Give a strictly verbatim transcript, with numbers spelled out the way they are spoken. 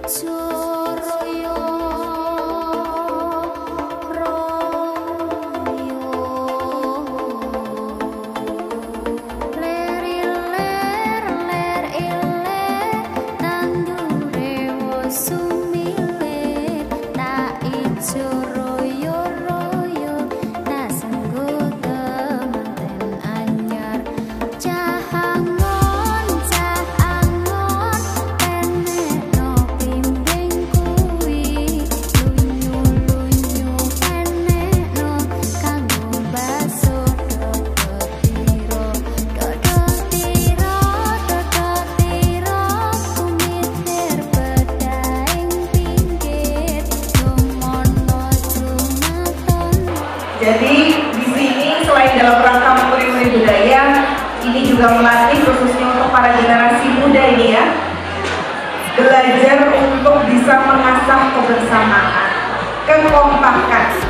Jadi di sini selain dalam rangka memperingati budaya, ini juga melatih khususnya untuk para generasi muda ini ya, belajar untuk bisa mengasah kebersamaan, kekompakan.